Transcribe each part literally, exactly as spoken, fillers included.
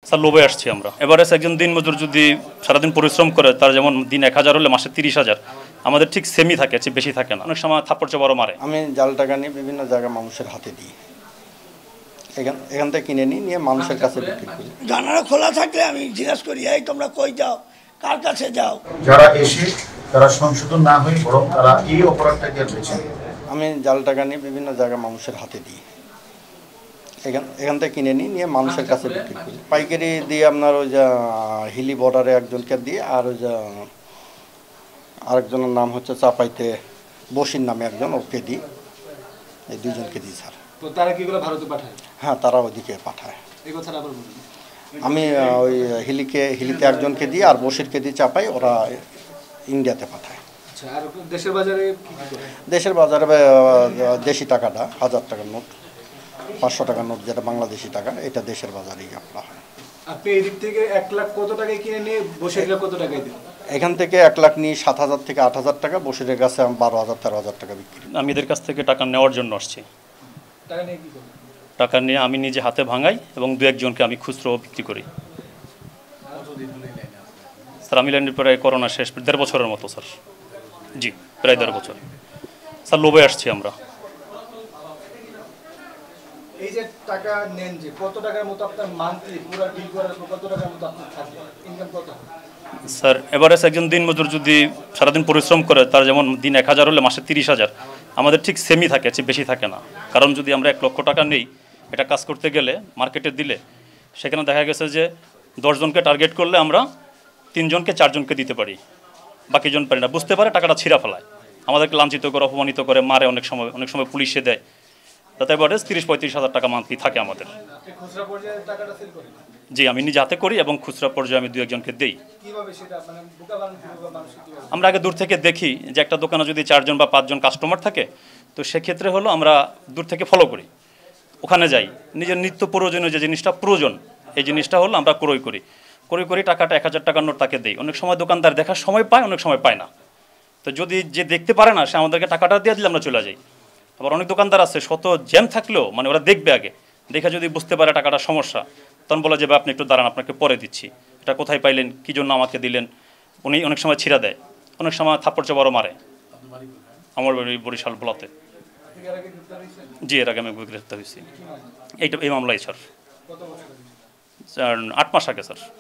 Sir লোভে আসছি আমরা। এবারে একজন দিনমজুর যদি সারাদিন পরিশ্রম করে তার যেমন দিন এক হাজার হলে মাসে তিরিশ হাজার, আমাদের ঠিক সেমই থাকে, বেশি থাকে না। অনেক সময় থাপ্পড় চাপড়ও মারে। আমি জাল টাকা নিয়ে বিভিন্ন জায়গায় মানুষের হাতে দিই, এখান এখান থেকে কিনে নিই, নিয়ে মানুষের কাছে বিক্রি করি। জানালা খোলা থাকলে আমি জিজ্ঞাসা করি, এই তোমরা কই যাও, কার কাছে যাও। যারা এসে তারা সংশোধন না হয়ে বরং তারা এই অপরাধটাকে বেছে নেয়। আমি জাল টাকা নিয়ে বিভিন্ন জায়গায় মানুষের হাতে দিই, এখান এখান থেকে কিনে নিই, নিয়ে মানুষের কাছে বিক্রি করি। পাইকারি দিয়ে আপনার ওই যে হিলি বর্ডারে একজনকে দিয়ে, আর ওই যে আরেকজনের নাম হচ্ছে চাপাইতে বসির নামে একজন, ওকে দিই। এই দুজনকে দিই স্যার। তো তারা কি এগুলো ভারতে পাঠায়? হ্যাঁ, তারা ওদিকে পাঠায়। এই কথাটা আবার বলুন। আমি ওই হিলিকে হিলিতে একজনকে দিই, আর বসিরকে দিই চাপাই, ওরা ইন্ডিয়াতে পাঠায়। আচ্ছা, আর দেশের বাজারে কি কি করে? দেশের বাজারে দেশি টাকাটা হাজার টাকার নোট, পাঁচশো টাকার নোট যেটা বাংলাদেশি টাকা, এটা দেশের বাজারেই আপনার হয়। আপনি এই দিক থেকে এক লাখ কত টাকায় কিনে নিয়ে বসে কত টাকায় দেন? এখান থেকে এক লাখ নিয়ে সাত হাজার থেকে আট হাজার টাকা, বসিরের কাছে আমি বারো হাজার তেরো হাজার টাকা বিক্রি। আমি এদের কাছ থেকে টাকা নেওয়ার জন্য আসছি। টাকা নিয়ে কি করেন? টাকা নিয়ে আমি নিজে হাতে ভাঙাই এবং দু একজনকে আমি খুচরো বিক্রি করি। স্যার আমি লাইনের প্রায় করোনা শেষ দেড় বছরের মতো স্যার। জি, প্রায় দেড় বছর। স্যার লোভে আসছি আমরা। এই যে টাকা নেন, যে কত টাকার মতো আপনার মান্থলি পুরো ডিল করার পর কত টাকার মতো আপনার থাকে ইনকাম কত? স্যার এবারে একজন দিনমজুর যদি সারাদিন পরিশ্রম করে তার যেমন দিন এক হাজার হলে মাসে তিরিশ হাজার, আমাদের ঠিক সেমই থাকে, বেশি থাকে না। কারণ যদি আমরা এক লক্ষ টাকা নেই, এটা কাজ করতে গেলে মার্কেটে দিলে সেখানে দেখা গেছে যে দশজনকে টার্গেট করলে আমরা তিনজনকে চারজনকে দিতে পারি, বাকিজন পারি না। বুঝতে পারে টাকাটা ছিঁড়া ফেলায়, আমাদেরকে লাঞ্ছিত করে, অপমানিত করে, মারে, অনেক সময় অনেক সময় পুলিশে দেয়। তাতে এবারে তিরিশ পঁয়ত্রিশ হাজার টাকা মান্থলি থাকে আমাদের। খুচরা পর্যায়ে টাকাটা সেল করেন? জি, আমি নিজে হাতে করি এবং খুচরা পর্যায়ে আমি দু একজনকে দিই। কিভাবে সেটা মানে বোকা বানানো কিভাবে মানুষকে কিভাবে? আমরা আগে দূর থেকে দেখি যে একটা দোকানে যদি চারজন বা পাঁচজন কাস্টমার থাকে, তো সেক্ষেত্রে হলো আমরা দূর থেকে ফলো করি, ওখানে যাই, নিজের নিত্য প্রয়োজনীয় যে জিনিসটা প্রয়োজন এই জিনিসটা হলো আমরা ক্রয় করি। ক্রয় করি, টাকাটা এক হাজার টাকার নোট তাকে দেই। অনেক সময় দোকানদার দেখার সময় পায়, অনেক সময় পায় না। তো যদি যে দেখতে পারে না, সে আমাদেরকে টাকাটা দিয়ে দিলে আমরা চলে যাই। আবার অনেক দোকানদার আছে শত জ্যাম থাকলেও মানে ওরা দেখবে আগে, দেখে যদি বুঝতে পারে টাকাটা সমস্যা, তখন বলা যাবে আপনি একটু দাঁড়ান, আপনাকে পরে দিচ্ছি, এটা কোথায় পাইলেন, কী জন্য আমাকে দিলেন। উনি অনেক সময় ছিঁড়া দেয়, অনেক সময় থাপ্পড় চাপড়ও মারে। আমার বাড়ি বরিশাল ভোলাতে। জি, এর আগে আমি গ্রেফতার হয়েছি এইটা এই মামলায় স্যার। আট মাস আগে স্যার।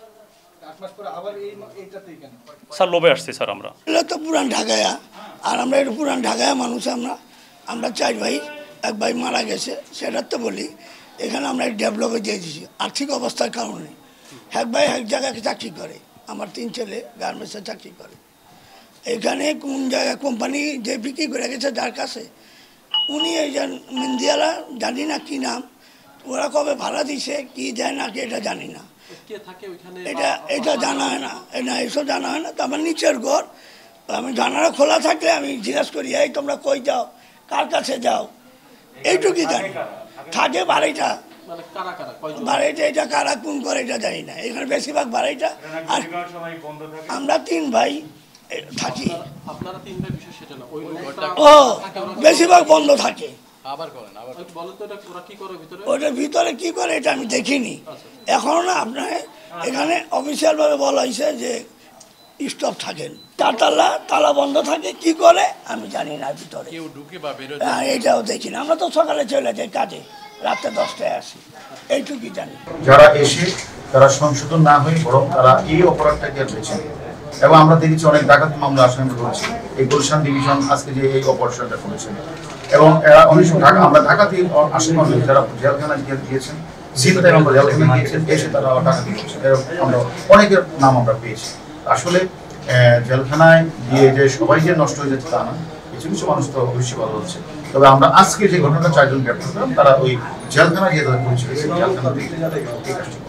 স্যার লোভে আসছি স্যার আমরা। এটা তো পুরান ঢাকায়া, আর আমরা এটা পুরান ঢাকায়া মানুষ। আমরা আমরা চার ভাই, এক ভাই মারা গেছে, সেটার তো বলি। এখানে আমরা ডেভেলপে দিয়ে দিয়েছি আর্থিক অবস্থার কারণে। এক ভাই এক জায়গায় চাকরি করে, আমার তিন ছেলে গার্মেন্টসে চাকরি করে। এখানে কোন জায়গায় কোম্পানি যে বিক্রি করে গেছে যার কাছে, উনি এই যে মেন্দিয়ালা, জানি না কি নাম, ওরা কবে ভাড়া দিছে, কি দেয় না কি এটা জানি না, এটা এটা জানা হয় না, এটা এসব জানা হয় না। তো আমার নিচের ঘর, আমি জানালা খোলা থাকলে আমি জিজ্ঞাসা করি, এই তোমরা কই যাও, কার কাছে যাও, এইটুকুই জানি। থাকে বাড়িটা, বাড়িটা এটা কারা কোন করে এটা জানি না। এখানে বেশিরভাগ বাড়িটা, আর আমরা তিন ভাই থাকি। ও বেশিরভাগ বন্ধ থাকে। ওটার ভিতরে কি করে এটা আমি দেখিনি এখনো না। আপনার এখানে অফিসিয়াল ভাবে বলা হয়েছে যে স্টপ থাকেন, তালা তালা বন্ধ থাকে, কি করে আমি জানি না। ভিতরে এটাও দেখি না। আমরা তো সকালে চলে যাই কাজে, রাতে দশটায় আসি, এইটুকুই জানি। যারা এসে তারা সংশোধন না হয়ে বরং তারা এই অপরাধটাকে বেছে নেয়। এবং আমরা দেখেছি অনেক ডাকাত মামলা আসামি রয়েছে, এই গুলশান ডিভিশন আজকে যে এই অপারেশনটা করেছেন। এবং অনেক সময় ঢাকা আমরা ঢাকা থেকে আসামি যারা জেলখানায় গিয়েছেন, সিলতায় আমরা জেলখানায় গিয়েছেন, এসে তারা টাকা দিয়েছেন। আমরা অনেকের নাম আমরা পেয়েছি। আসলে জেলখানায় গিয়ে যে সবাই যে নষ্ট হয়ে যাচ্ছে তা না, কিছু কিছু মানুষ তো অবশ্যই ভালো হচ্ছে। তবে আমরা আজকে যে ঘটনাটা চারজন গ্রেপ্তার করলাম, তারা ওই জেলখানায় গিয়ে তাদের পরিচয় জেলখানা